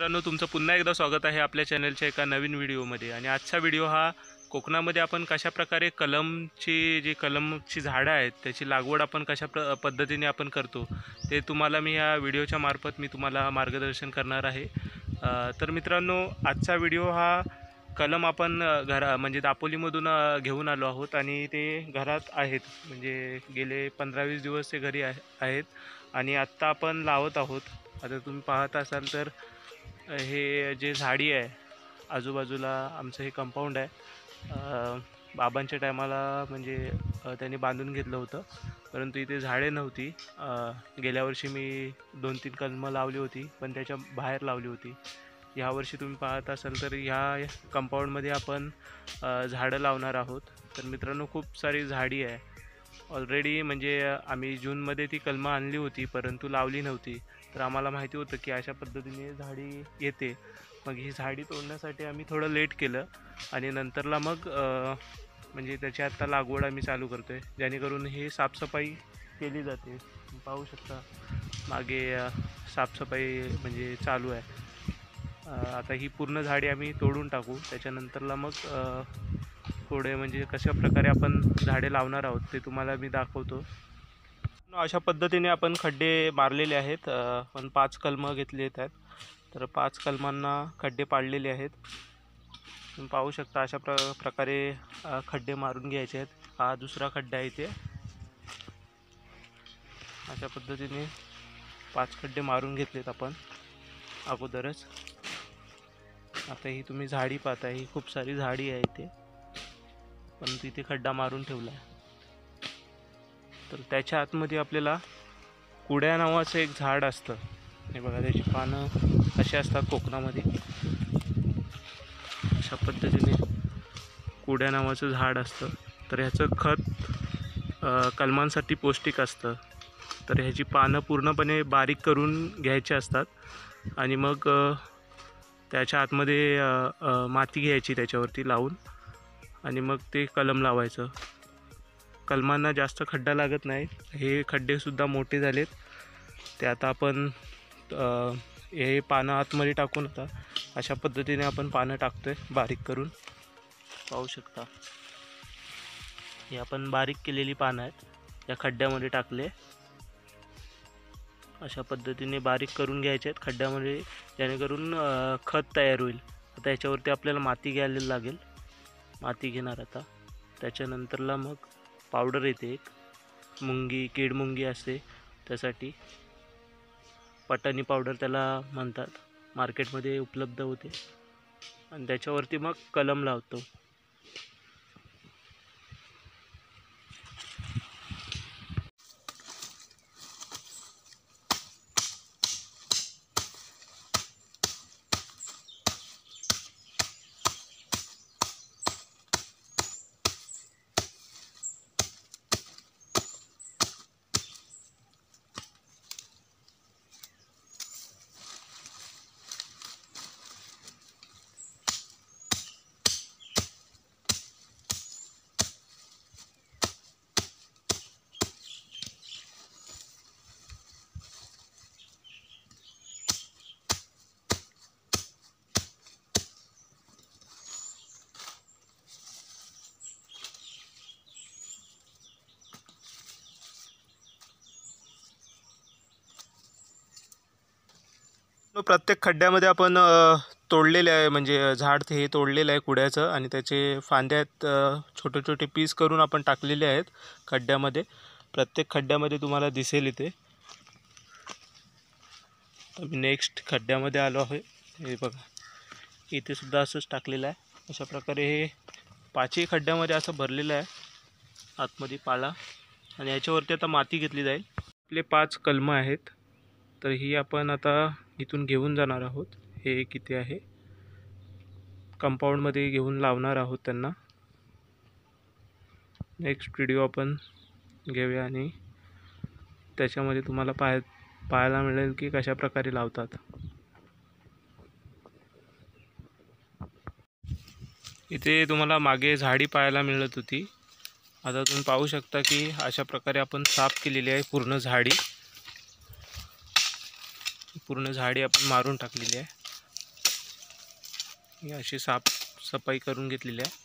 मित्रांनो, तुमचं पुन्हा एकदा स्वागत आहे आपल्या चॅनलच्या एका नवीन व्हिडिओमध्ये। आणि आजचा व्हिडिओ हा कोकणामध्ये आपण कशाप्रकारे कलमची झाडं आहेत त्याची लागवड आपण पद्धतीने आपण करतो ते तुम्हाला मी या व्हिडिओच्या मार्फत मी तुम्हाला मार्गदर्शन करणार आहे। तर मित्रांनो, आजचा व्हिडिओ हा कलम आपण म्हणजे दापोलीमधून घेऊन आलो आहोत आणि ते घरात आहेत, म्हणजे गेले 15-20 दिवस ते घरी आहेत आणि आत्ता आपण लावत आहोत। आता तुम्ही पाहत असाल तर हे जे झाडी आहे आजूबाजूला आमचं हे कंपाऊंड आहे। बाबांच्या टायमाला म्हणजे त्यांनी बांधून घेतलं होतं, परंतु इथे झाडे नव्हती। गेल्या वर्षी मी 2-3 कलमं लावली होती, पण त्याच्या बाहेर लावली होती। यावर्षी तुम्ही पाहत असाल तर ह्या कंपाऊंडमध्ये आपण झाडं लावणार आहोत। तर मित्रांनो, खूप सारी झाडी आहे ऑलरेडी, म्हणजे आम्ही जूनमध्ये ती कलमं आणली होती परंतु लावली नव्हती। तर आम्हाला माहिती होतं की अशा पद्धतीने झाडी येते। मग ही झाडी तोडण्यासाठी आम्ही थोडं लेट केलं आणि नंतरला मग म्हणजे त्याची आत्ता लागवड आम्ही चालू करतो आहे, जेणेकरून हे साफसफाई केली जाते। पाहू शकता मागे साफसफाई म्हणजे चालू आहे। आता ही पूर्ण झाडी आम्ही तोडून टाकू, त्याच्यानंतरला मग थोडे म्हणजे कशा प्रकारे आपण झाडे लावणार आहोत ते तुम्हाला मी दाखवतो। अशा पद्धतीने आपण खड्डे मारलेले आहेत, पण 5 कलमं घेतले आहेत, तर 5 कलमांना खड्डे पाडलेले आहेत। तुम्ही पाहू शकता अशा प्रकारे खड्डे मारून घ्यायचे आहेत। हा दुसरा खड्डा आहे इथे, अशा पद्धतीने 5 खड्डे मारून घेतलेत आपण अगोदरच। आता ही तुम्ही झाडी पाहता, ही खूप सारी झाडी आहे इथे, पण तिथे खड्डा मारून ठेवला आहे। तर त्याच्या आतमध्ये आपल्याला कुड्या नावाचं एक झाड असतं, हे बघा त्याची पानं अशी असतात कोकणामध्ये। अशा पद्धतीने कुड्या नावाचं झाड असतं, तर ह्याचं खत कलमांसाठी पौष्टिक असतं। तर ह्याची पानं पूर्णपणे बारीक करून घ्यायची असतात आणि मग त्याच्या आतमध्ये माती घ्यायची त्याच्यावरती लावून आणि मग ते कलम लावायचं। कलमांना जास्त खड्डा लागत नाही, हे खड्डेसुद्धा मोठे झालेत। ते आता आपण हे पानं आतमध्ये टाकून आता अशा पद्धतीने आपण पानं टाकतोय बारीक करून। पाहू शकता हे आपण बारीक केलेली पानं आहेत, या खड्ड्यामध्ये टाकले। अशा पद्धतीने बारीक करून घ्यायचे आहेत खड्ड्यामध्ये, जेणेकरून खत तयार होईल। आता याच्यावरती आपल्याला माती घ्यायला लागेल, माती घेणार आता। त्याच्यानंतरला मग पावडर येते एक, कीड मुंगी असते, त्यासाठी पटाणी पावडर त्याला म्हणतात, मार्केटमध्ये उपलब्ध होते। आणि त्याच्यावरती मग कलम लावतो। प्रत्येक खड्ड्यामध्ये आपण तोडलेले आहे, म्हणजे झाड हे तोडलेलं आहे कुड्याचं, आणि त्याचे फांद्यात छोटे छोटे पीस करून आपण टाकलेले आहेत खड्ड्यामध्ये। प्रत्येक खड्ड्यामध्ये तुम्हाला दिसेल इथे। आम्ही नेक्स्ट खड्ड्यामध्ये आलो आहे, हे बघा इथे सुद्धा असंच टाकलेलं आहे। अशा प्रकारे हे 5ही खड्ड्यामध्ये असं भरलेलं आहे आतमध्ये पाला, आणि याच्यावरती आता माती घेतली जाईल। आपले 5 कलमं आहेत, तर ही आपण आता इथून घेऊन जाणार आहोत। हे किती आहे, कंपाऊंडमध्ये घेऊन लावणार आहोत त्यांना। नेक्स्ट व्हिडिओ आपण घेऊया आणि त्याच्यामध्ये तुम्हाला पाहायला मिळेल की कशा प्रकारे लावतात। इथे तुम्हाला मागे झाडी पाहायला मिळत होती, आता तुम्ही पाहू शकता की अशा प्रकारे आपण साफ केलेली आहे पूर्ण झाडी आपण मारून टाकलेली आहे। ही अशी सफाई करून घेतलेली आहे.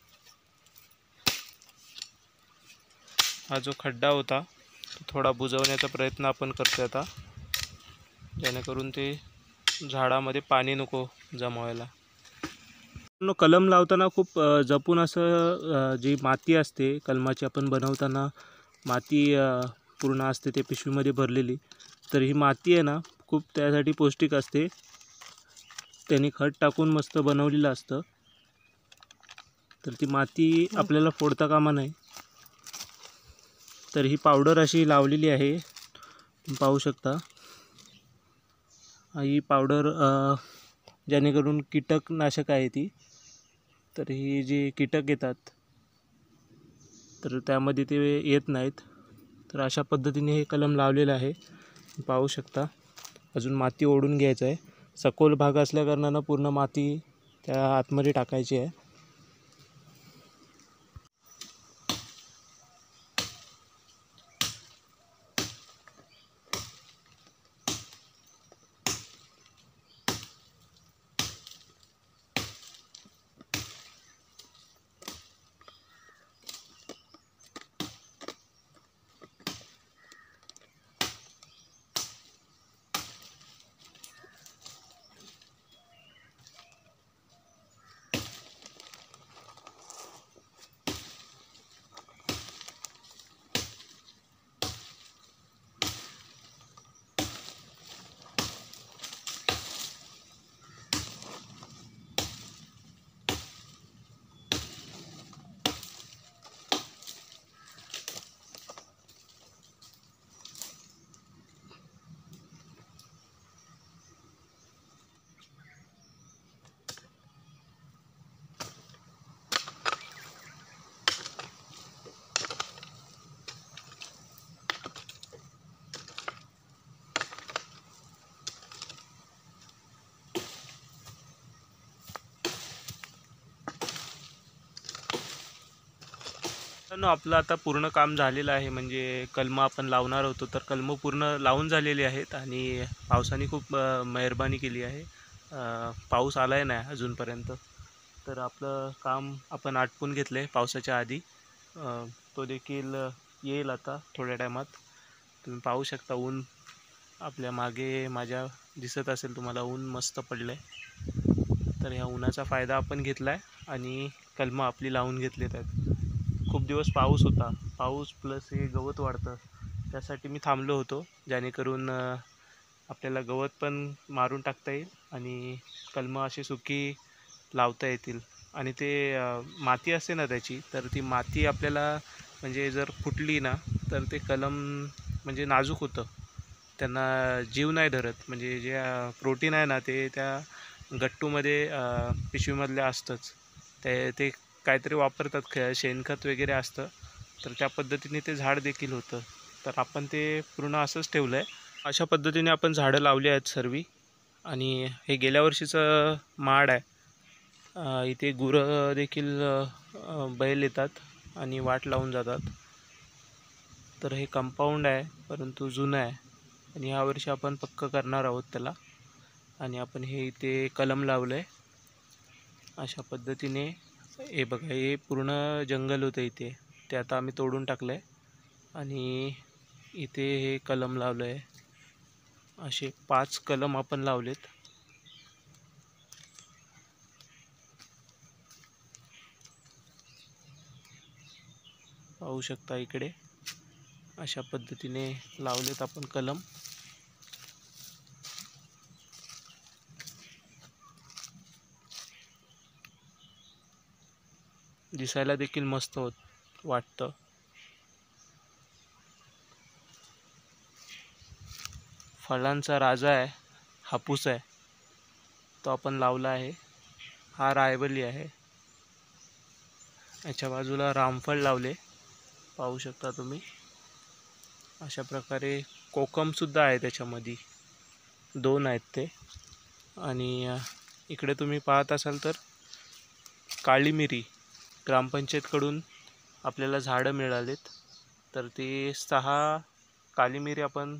हा जो खड्डा होता तो थोडा बुजवण्याचा प्रयत्न आपण करतोय आता, जेणेकरून ते झाडामध्ये पाणी नको जमवायला. कलम लावताना खूप जपून असं जी माती असते कलमाची आपण बनवताना माती पूर्ण असते ते पिशवीमध्ये भरलेली, तर ही माती आहे ना खूप त्यासाठी पौष्टिक असते. त्यांनी खत टाकून मस्त बनवलेलं असतं, तर ती माती आपल्याला फोडता कामा नये. तर ही पावडर अशी लावलेली आहे, पाहू शकता. ही पावडर जेणेकरून कीटकनाशक आहे ती, तर ही जी कीटक येतात तर त्यामध्ये ते येत नाहीत. तर अशा पद्धतीने हे कलम लावलेलं आहे, पाहू शकता. अजून माती ओढून घ्यायचं आहे. सखोल भाग असल्याकारणानं पूर्ण माती त्या आतमध्ये टाकायची आहे. आपलं आता पूर्ण काम झालेलं आहे. म्हणजे कलमं आपण लावणार होतो, तर कलमं पूर्ण लावून झालेली आहेत आणि पावसाने खूप मेहरबानी केली आहे. पाऊस आलाय नाही अजूनपर्यंत, तर आपलं काम आपण आटपून घेतलं आहे पावसाच्या आधी. तो देखील येईल आता थोड्या टायमात. तुम्ही पाहू शकता ऊन आपल्या मागे माझ्या दिसत असेल तुम्हाला, ऊन मस्त पडलं आहे. तर ह्या उन्हाचा फायदा आपण घेतला आहे आणि कलमं आपली लावून घेतलीत आहेत. खूप दिवस पाऊस होता, पाऊस प्लस हे गवत वाढतं, त्यासाठी मी थांबलो होतो, जेणेकरून आपल्याला गवत पण मारून टाकता येईल आणि कलमं अशी सुकी लावता येतील. आणि ते माती असते ना त्याची, तर ती माती आपल्याला म्हणजे जर फुटली ना तर ते कलम म्हणजे नाजूक होतं, त्यांना जीव नाही धरत. म्हणजे जे प्रोटीन आहे ना ते त्या गट्टूमध्ये पिशवीमधल्या असतंच. ते काहीतरी वापरतात, शेणखत वगैरे असतं, तर त्या पद्धतीने ते झाड देखील होतं. तर आपण ते पूर्ण असंच ठेवलं आहे. अशा पद्धतीने आपण झाडं लावली आहेत सर्व. आणि हे गेल्या वर्षीचं माड आहे. इथे गुरं देखील बैल येतात आणि वाट लावून जातात. तर हे कंपाऊंड आहे, परंतु जुनं आहे आणि यावर्षी आपण पक्क करणार आहोत त्याला. आणि आपण हे इथे कलम लावलं आहे अशा पद्धतीने. हे बघा, हे पूर्ण जंगल होतं इथे, ते आता आम्ही तोडून टाकलं आहे आणि इथे हे कलम लावलं आहे. असे 5 कलम आपण लावलेत. पाहू शकता इकडे अशा पद्धतीने लावलेत आपण कलम. दिसायला देखील मस्त वाटतं. फळांचा राजा आहे, हापूस आहे, तो आपण लावला आहे. हा रायवली आहे. याच्या बाजूला रामफळ लावले, पाहू शकता तुम्ही. अशा प्रकारे कोकमसुद्धा आहे त्याच्यामध्ये, 2 आहेत ते. आणि इकडे तुम्ही पाहत असाल तर काळी मिरी ग्रामपंचायतकडून आपल्याला झाडं मिळालेत. तर ते 6 काळी मिरी आपण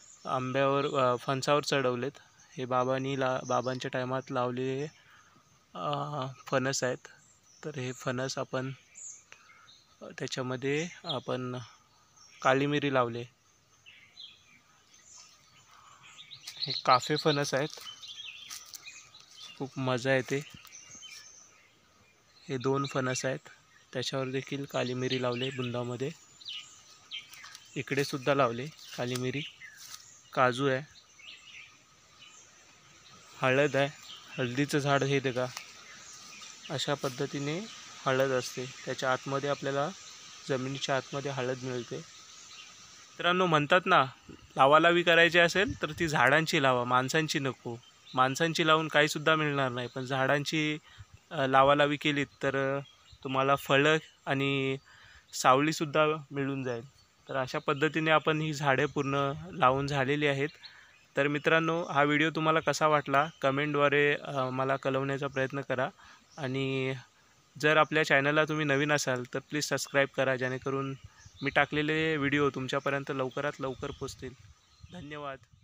आंब्यावर फणसावर चढवलेत. हे बाबांच्या टायमात लावलेले फणस आहेत. तर हे फणस आपण त्याच्यामध्ये आपण काळी मिरी लावले. हे काफे फणस आहेत, खूप मजा येते. हे 2 फणस आहेत, त्याच्यावर देखील काली मिरी लावले बुंदामध्ये. इकडे सुद्धा लावले काली मिरी. काजू आहे, हळद आहे. हळदीचं झाड हे बघा, अशा पद्धतीने हळद असते. त्याच्या आतमध्ये आपल्याला जमिनीच्या आतमध्ये हळद मिळते. मित्रांनो, म्हणतात ना, लावालावी करायची असेल तर ती झाडांची लावा, माणसांची नको. माणसांची लावून काहीसुद्धा मिळणार नाही, पण झाडांची लावालावी केलीत तर तुम्हाला फळं आणि सावलीसुद्धा मिळून जाईल. तर अशा पद्धतीने आपण ही झाडे पूर्ण लावून झालेली आहेत. तर मित्रांनो, हा व्हिडिओ तुम्हाला कसा वाटला कमेंटद्वारे मला कळवण्याचा प्रयत्न करा. आणि जर आपल्या चॅनलला तुम्ही नवीन असाल तर प्लीज सबस्क्राईब करा, जेणेकरून मी टाकलेले व्हिडिओ तुमच्यापर्यंत लवकरात लवकर पोहोचतील. धन्यवाद.